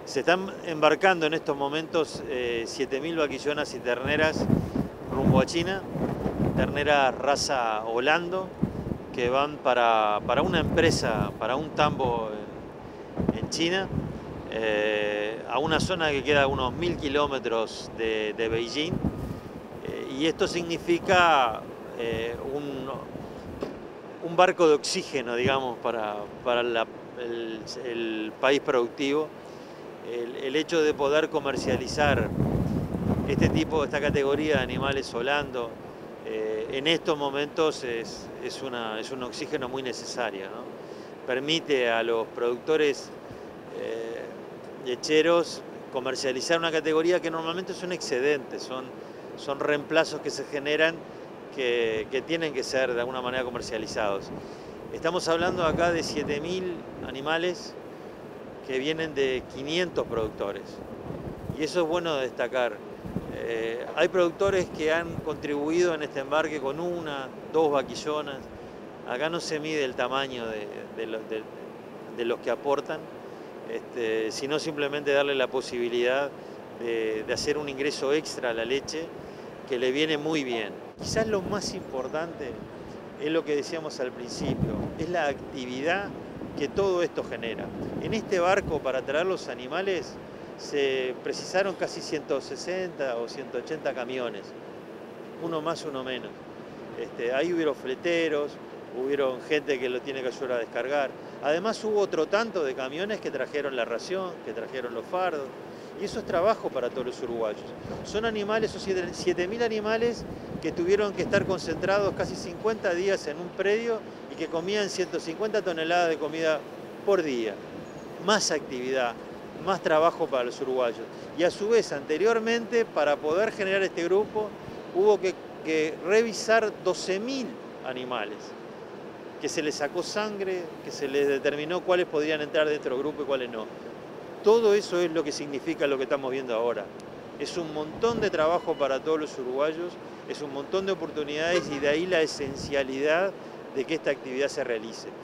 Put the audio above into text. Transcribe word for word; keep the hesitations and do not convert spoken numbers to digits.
Se están embarcando en estos momentos eh, siete mil vaquillonas y terneras rumbo a China, terneras raza Holando, que van para, para una empresa, para un tambo en, en China, eh, a una zona que queda a unos mil kilómetros de, de Beijing, eh, y esto significa eh, un, un barco de oxígeno, digamos, para, para la, el, el país productivo. El, el hecho de poder comercializar este tipo, esta categoría de animales Holando, eh, en estos momentos es, es, una, es un oxígeno muy necesario, ¿no? Permite a los productores eh, lecheros comercializar una categoría que normalmente son excedentes, son, son reemplazos que se generan que, que tienen que ser de alguna manera comercializados. Estamos hablando acá de siete mil animales que vienen de quinientos productores. Y eso es bueno destacar. Eh, hay productores que han contribuido en este embarque con una, dos vaquillonas. Acá no se mide el tamaño de, de, los, de, de los que aportan, este, sino simplemente darle la posibilidad de, de hacer un ingreso extra a la leche que le viene muy bien. Quizás lo más importante es lo que decíamos al principio, es la actividad que todo esto genera. En este barco, para traer los animales, se precisaron casi ciento sesenta o ciento ochenta camiones, uno más, uno menos. Este, ahí hubieron fleteros, hubieron gente que lo tiene que ayudar a descargar. Además hubo otro tanto de camiones que trajeron la ración, que trajeron los fardos, y eso es trabajo para todos los uruguayos. Son animales, son siete mil animales que tuvieron que estar concentrados casi cincuenta días en un predio y que comían ciento cincuenta toneladas de comida por día. Más actividad, más trabajo para los uruguayos. Y a su vez, anteriormente, para poder generar este grupo, hubo que, que revisar doce mil animales, que se les sacó sangre, que se les determinó cuáles podían entrar dentro del grupo y cuáles no. Todo eso es lo que significa lo que estamos viendo ahora. Es un montón de trabajo para todos los uruguayos, es un montón de oportunidades y de ahí la esencialidad de que esta actividad se realice.